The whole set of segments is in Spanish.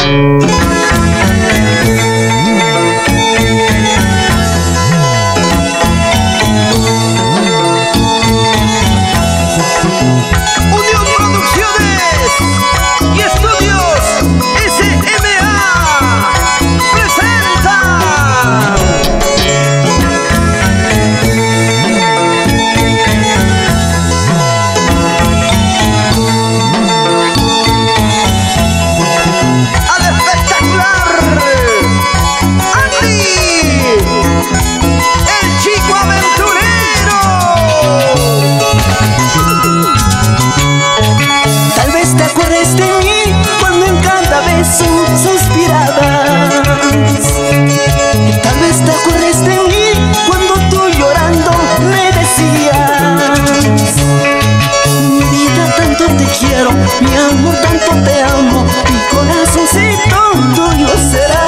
Suspirabas. Tal vez te acuerdes de mí cuando tú llorando me decías: mi vida, tanto te quiero, mi amor, tanto te amo, mi corazoncito tuyo será.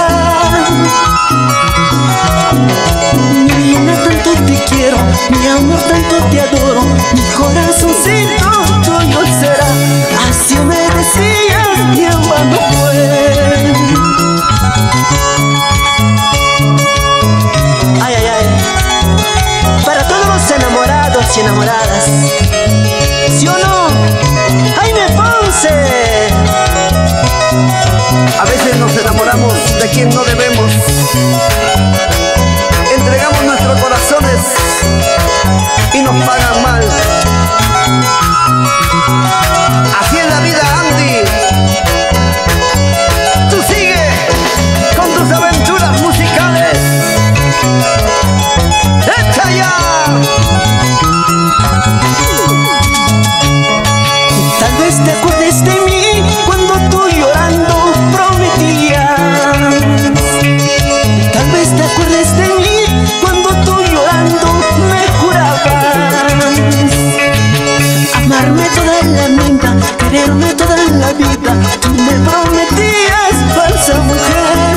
Mi vida, tanto te quiero, mi amor, tanto te adoro, mi corazoncito tuyo será. Así me decías y en vano fue. Ay, ay, ay. Para todos los enamorados y enamoradas, ¿sí o no? Jaime Ponce. A veces nos enamoramos de quien no debemos. Entregamos nuestros corazones y nos pagan mal. Así es la vida, Andy. Tú sigue con tus aventuras musicales. ¡Echa ya! Tal vez te acuerdes de mí cuando tú llorando prometías. Tal vez te acuerdes de mí cuando tú llorando me jurabas amarme toda la vida, quererme toda la vida. Tú me prometías, falsa mujer,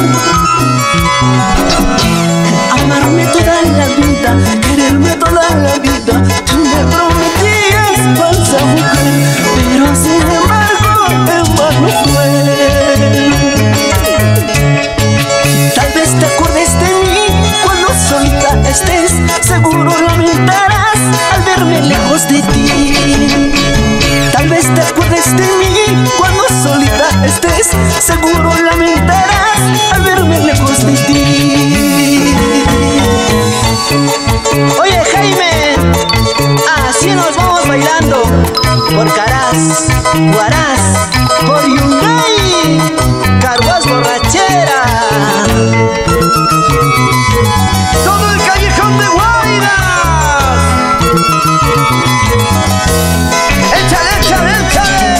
amarme toda la vida, quererme toda la vida. Tú me prometías, falsa mujer, pero sin embargo en vano fue. Tal vez te acuerdes de mí cuando solita estés, seguro lamentarás al verme lejos de ti. Tal vez te acuerdes de mí cuando solita estés, seguro lamentarás al verme lejos de ti. Oye, Jaime, así nos vamos bailando por Caraz, Huaraz, por Yungay, Carguas Borrachera, todo el callejón de Guayras. ¡Échale, échale, échale!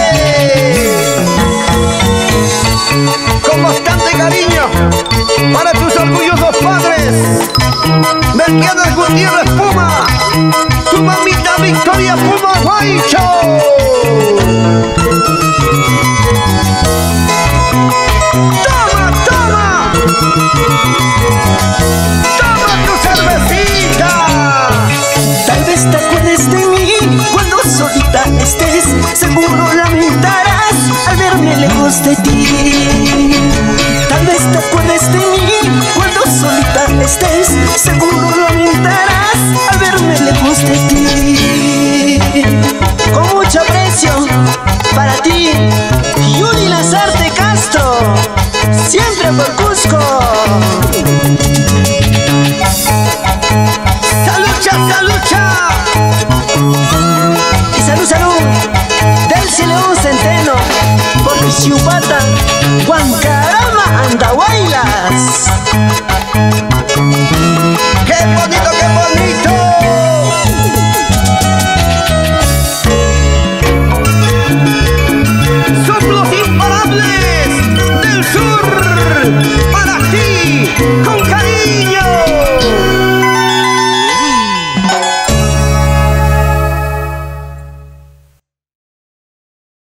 Con bastante cariño para tus orgullosos padres, Melquiades Gutiérrez Puma, tu mamita Victoria Puma Guaycho. ¡Toma, toma! ¡Toma tu cervecita! Tal vez te acuerdes de mí cuando solita estés, seguro lamentarás al verme lejos de ti. Tal vez te acuerdes de mí cuando solita estés, seguro lamentarás al verme lejos de ti. Con mucho aprecio para ti, Yuri Lazarte Castro, siempre por Cusco. ¡Salucha, salucha! Y salud, salud, Delcy León Centeno, por Chiupata, Huancarama, Andahuaylas.